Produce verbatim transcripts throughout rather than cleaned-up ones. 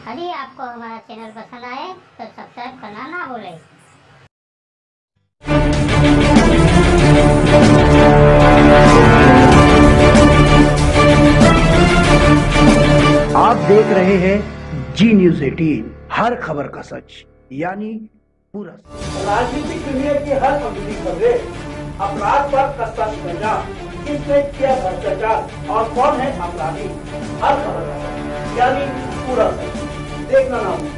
यदि आपको हमारा चैनल पसंद आए तो सब्सक्राइब करना ना भूलें। आप देख रहे हैं जी न्यूज एटीन, हर खबर का सच यानी पूरा। राजनीतिक दुनिया की हर खबरी खबरें, अपराध पर कस्ता सजा, किसने किया भ्रष्टाचार और कौन है अपराधी, हर खबर का सच यानी पूरा सच देखना ना भूलें।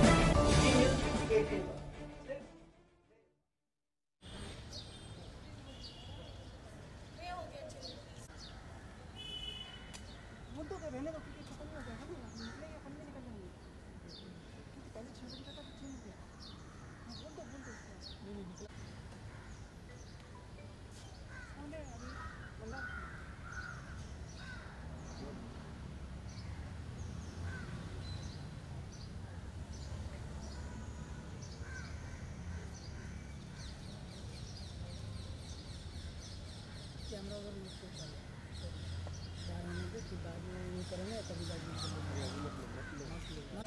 कैमरा अगर यूज करता है चार होने के फिर बाद में ये करेंगे तभी बाद में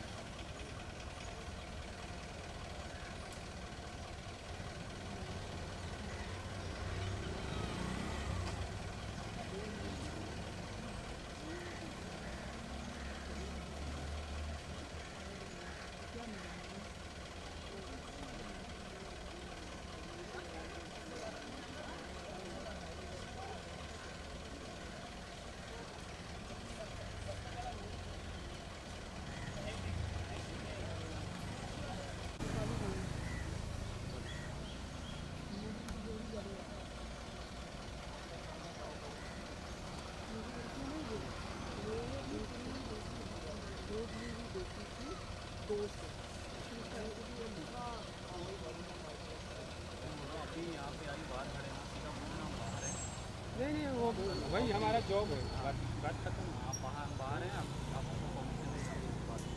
नहीं नहीं वो वही हमारा जॉब है। बात बात खत्म। आप बाहर बाहर हैं आप आपको परमिशन देगा बात।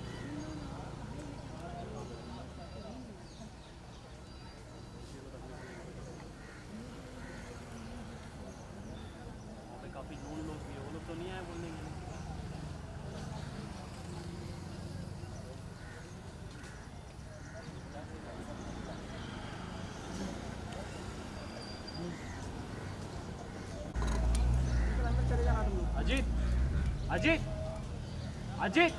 वहाँ पे काफ़ी नून लोग भी है, वो लोग तो नहीं आए बोलने के लिए। अजीत अजीत अजीत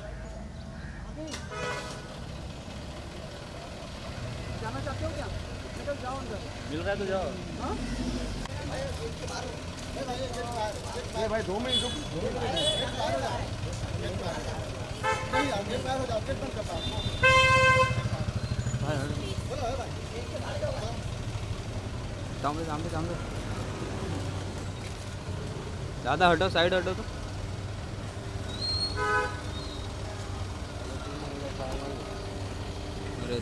जाना चाहते हो क्या? निकल जाओ अंदर। मिल रहा है तो जाओ। हाँ ये भाई दो मिनट रुक। सामने सामने सामने ज़्यादा हटो, साइड हटो तो। अरे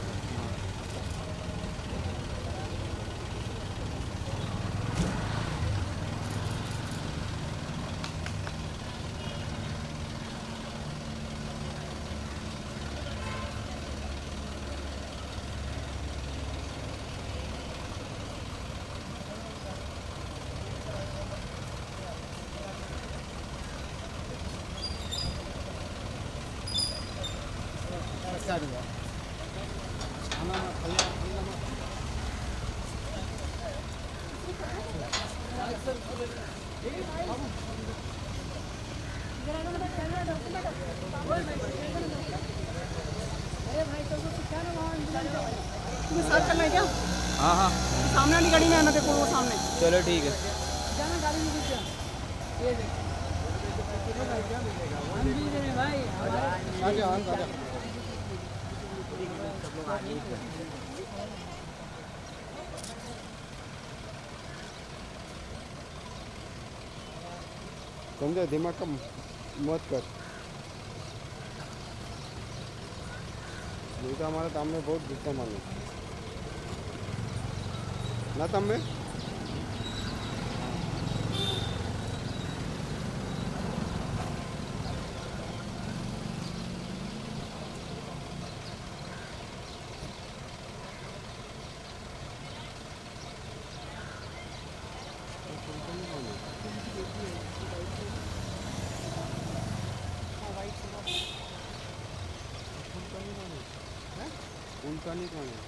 साथ चलना है क्या? हाँ हाँ सामने वाली गाड़ी में आना, देखो वो सामने। चलो ठीक है, जाना गाड़ी में घुस जा। ये देख हम भी दे रहे भाई। आगे आगे आगे सब लोग आगे समझो, दिमाग का मत कर, नहीं तो हमारे सामने बहुत गुस्सा मानो ना तम्मे। निकाली कौन है?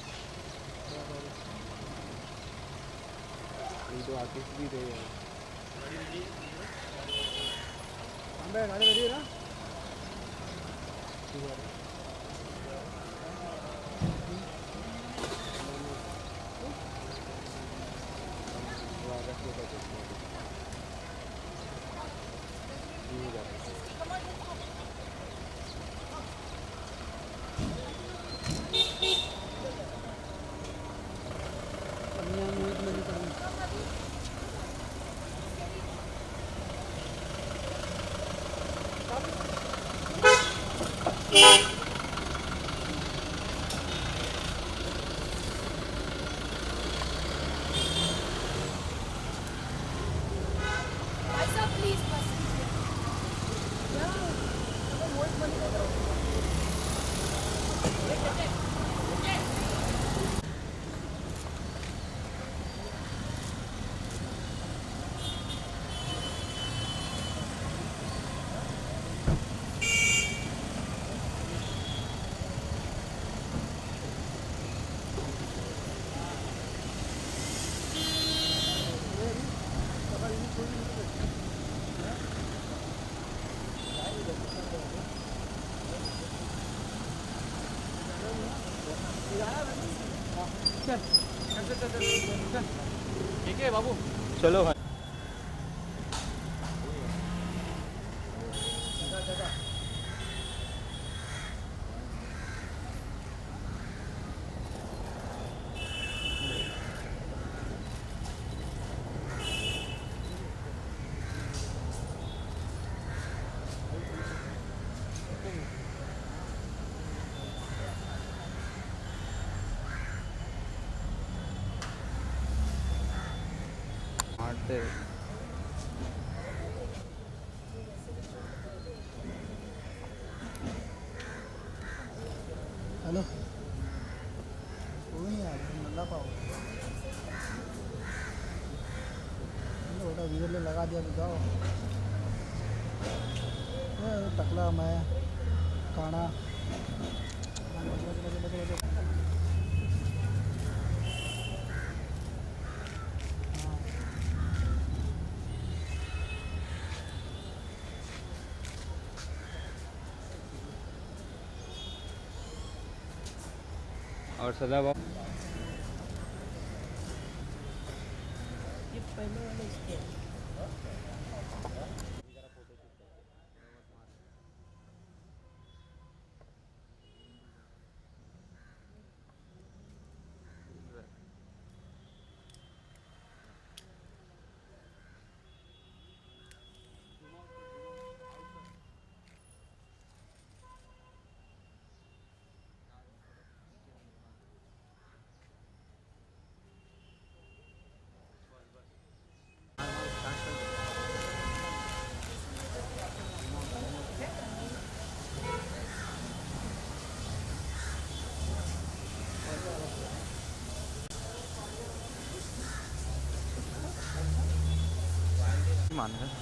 ये तो आतिश भी रहे हैं। गाड़ी गाड़ी रेडी है ना? ठीक है। ठीक है बाबू, चलो भाई। मारते हेलो कोई नहीं यार मिला पाओ बेटा वीडियो लगा दिया तो जाओ। टकला मैं काना और सदा बाबू मान है।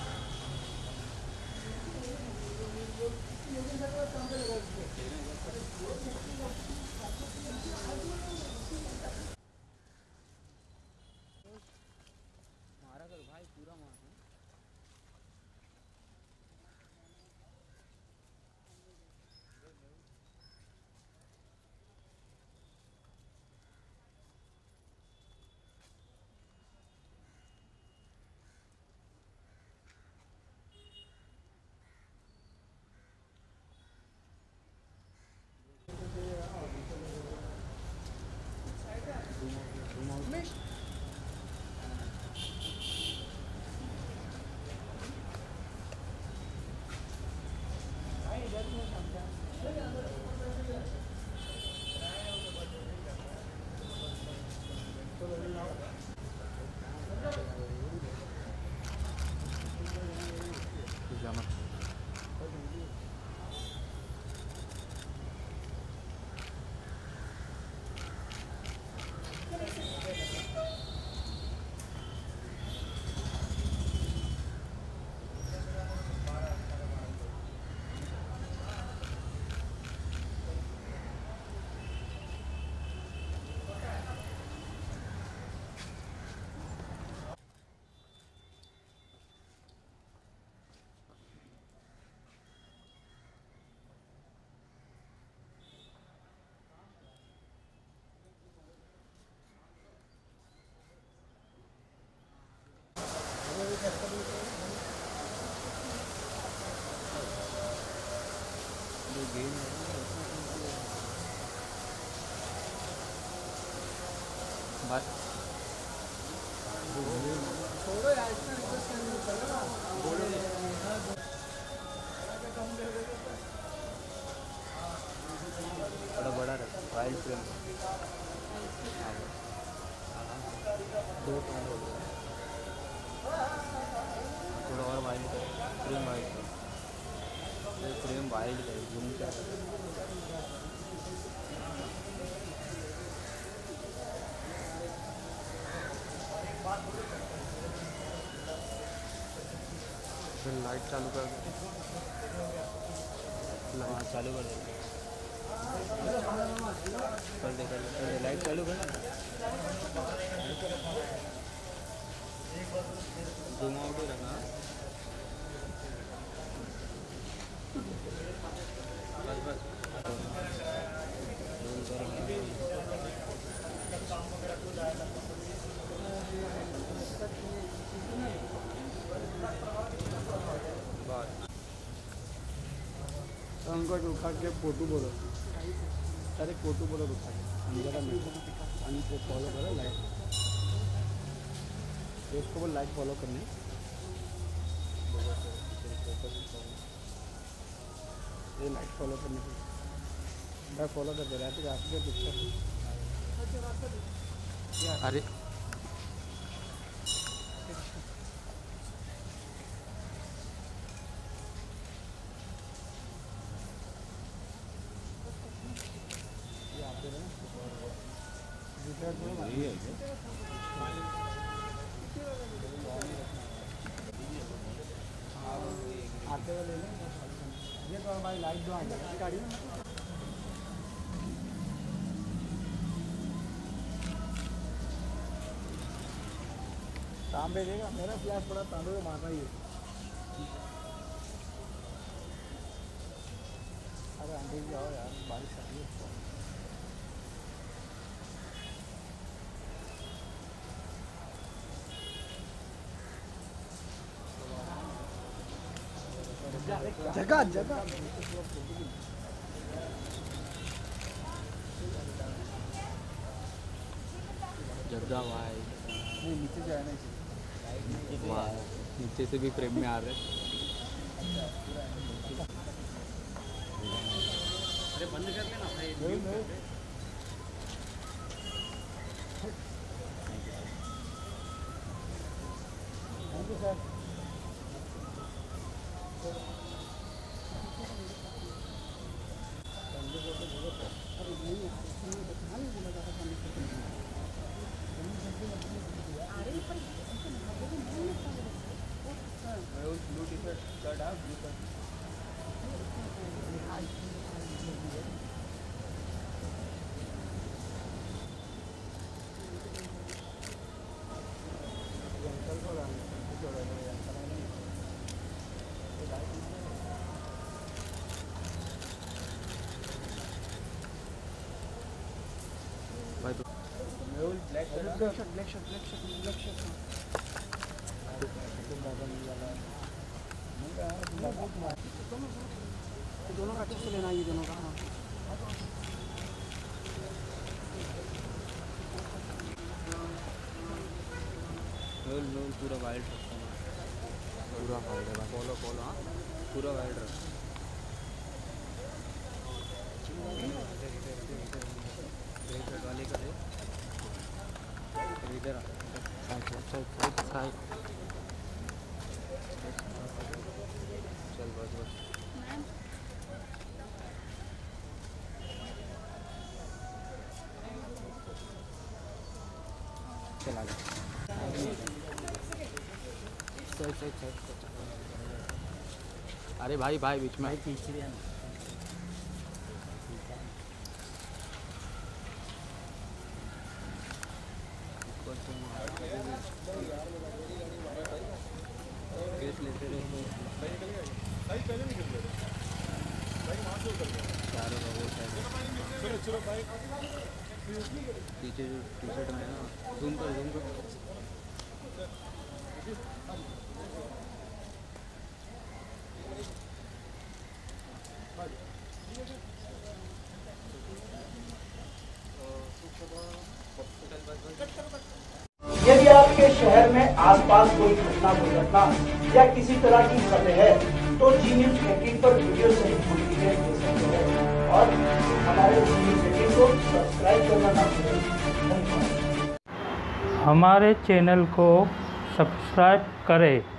मारा कर भाई पूरा मार है। बस छोड़ो यार, इतना रिक्वेस्ट करने को चलो ना। बड़ा बड़ा वाइल्ड फ्रेम दो पॉइंट हो गया, थोड़ा और वाइल्ड कर, फ्रेम वाइल्ड कर, फ्रेम वाइल्ड कर, जूम क्या कर फिर लाइट चालू कर दे, लाइट चालू कर दे, कर दे कर दे लाइट चालू कर, जूम आउट ही रखना, बस बस अंकट उठा के फोटो बोलो, अरे फोटो बोलो उठा के अंदर आणि ते फॉलो करा लाइट, उसको बोल लाइट फॉलो करने, ये लाइट फॉलो करने के मैं फॉलो कर दे रहा था रास्ते के पिक्चर। अरे आते हुए ले लें ये तो भाई लाइट दो आगे गाड़ी में तांबे देगा, मेरा फ्लैश पड़ा तांबे को मारना ही है। अरे आंटी जी आओ यार, बारिश आ रही है। जगह जगह जगह भाई नहीं नीचे जाए ना वाह, नीचे से भी फ्रेम में आ रहे, अरे बंद कर लेना भाई, thank you sir. Blue T shirt shirt है ब्लू शर्ट अंकल को भाई तो black shirt black shirt black shirt black shirt black shirt दोनों का अच्छे से लेना, ये दोनों का हाँ रोल रोल पूरा वाइल्ड रखता है, पूरा वाइल्ड है, फॉलो फॉलो हाँ पूरा वाइल्ड रख, रेड वाले का दे इधर साइड साइड साइड चल बस बस चला जा साइड साइड साइड, अरे भाई भाई बीच में तीसरी है केस लेते रहे चारों का वो साइड पीछे जो टी शर्ट में ना, जूम कर जूम कर यदि आपके शहर में आसपास कोई घटना दुर्घटना या किसी तरह की खबर है तो जी न्यूज एटीन पर वीडियो सहित पूरी डिटेल दे सकते हैं और हमारे जी न्यूज एटीन को सब्सक्राइब करना ना भूलें। धन्यवाद। हमारे चैनल को सब्सक्राइब करें।